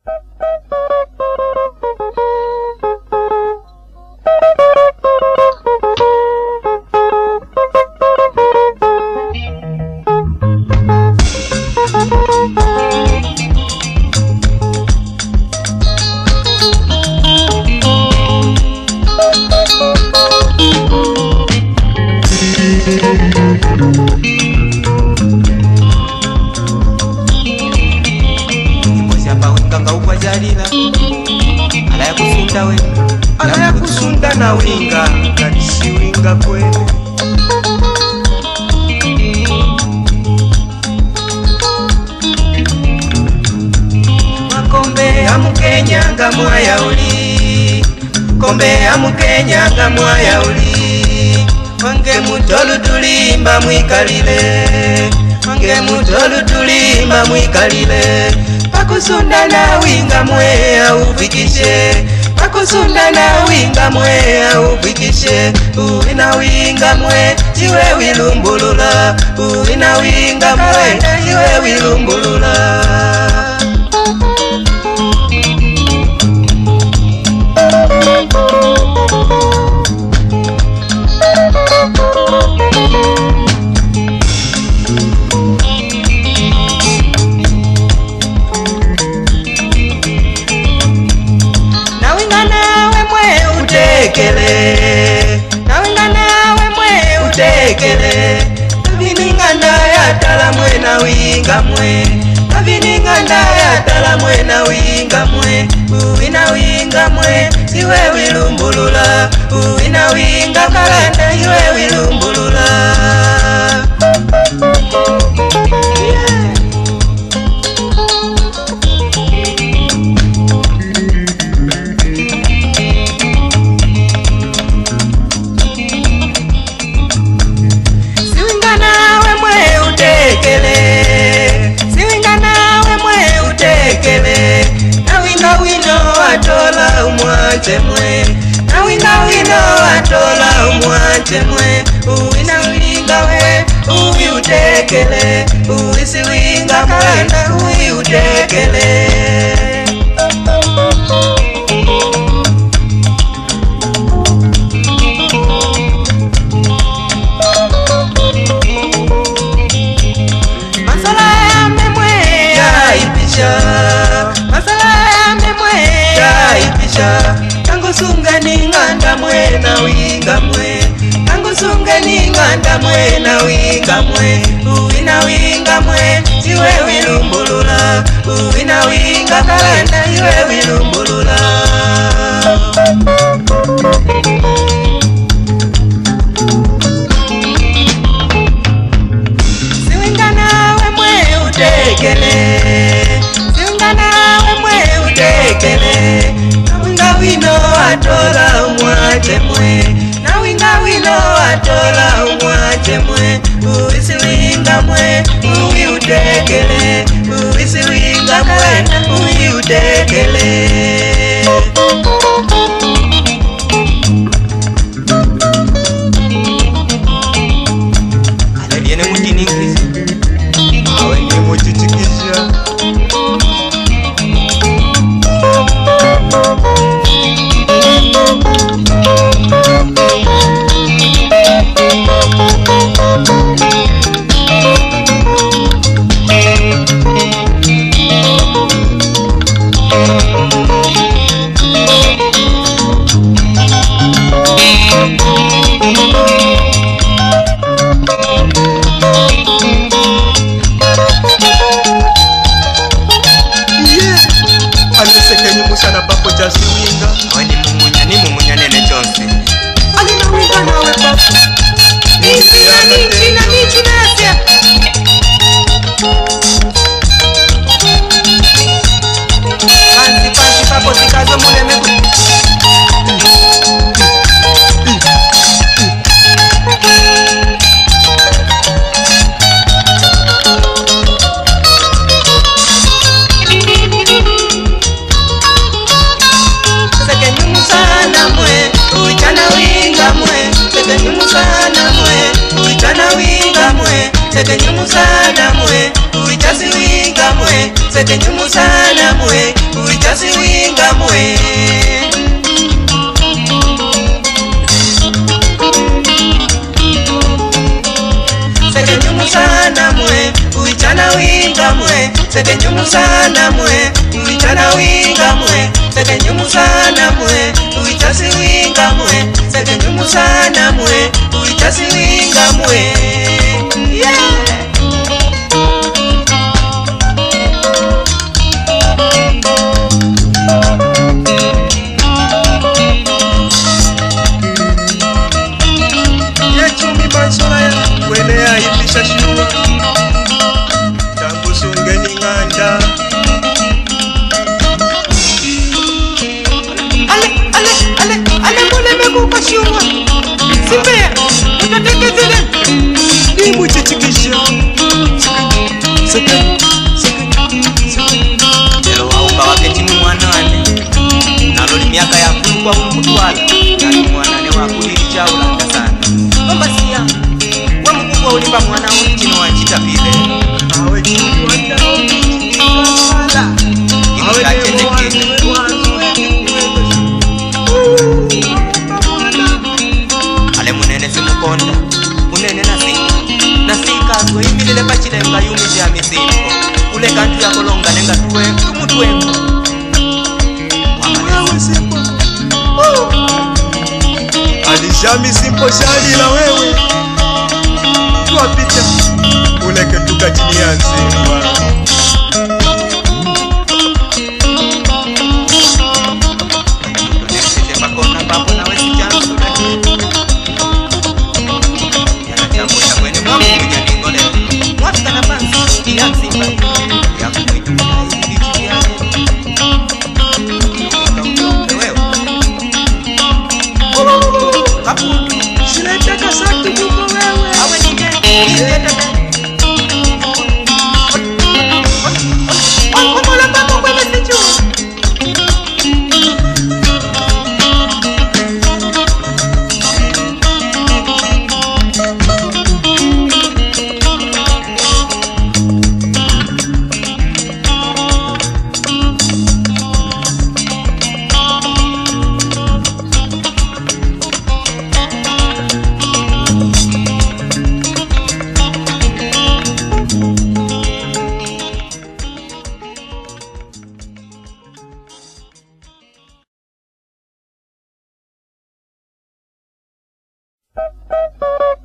Alaya kusunda na winga kanisi winga kwe makombe ya Mukenya ngamwa ya uli kombe ya Mukenya ngamwa ya uli wange mutolu tulimba mwikalile wange mutolu tulimba mwikalile pakusunda na winga mwe aufikishe pakusunda na winga mwe aufikishe uwina winga mwe jiwe wilumbulula uwina winga mwe jiwe wilumbulula nawinga nawe mwe utekele navininganda yatala mwe na winga mwe navininganda yatala mwe na winga mwe uwina winga mwe siwe wilumbulula uwina winga kalanda iwe wilumbulula siwinga nawe mwe utekele nawinga wino watola umwache mwe nawinga wino watola umwache mwe uwina winga we uwi utekele uwi siwinga mwana uwi utekele tangusunga ninganda mwe na winga mwe tangusunga ninganda mwe na winga mwe uwina winga mwe siwe wilumbulula uwina winga kalanda iwe wilumbulula siwinga nawe mwe utekele siwinga nawe mwe utekele nawinga wino watola umwache mwe nawinga wino watola umwache mwe uwisi winga mwe uwi utekele uwisi winga mwe uwi utekele alaliene mutini English awe ni muchichikisha sana papo jasi winga awe ni mumunya nene chonsi alina winga nawe papo nisi na nichi nasia pansi papo sikazo mule meku sekenyumusana mwe uichasi winga mwe sekenyumusana mwe miaka ya kulukwa umutwala yani mwanane wakulicha ulanda sana ngomba siya wa mkubwa ulipa mwana unchino wachita vile awe chini wanda ukala awe chete ale munene simukonda munene nasika kwe imilele pachilenga yumi ya misimbo ule kantu ya kolonga nenga tuwe tumutwengo wamalewe simpo alishami simpo shali la wewe tuwapita uleke tuka chini ya nsimba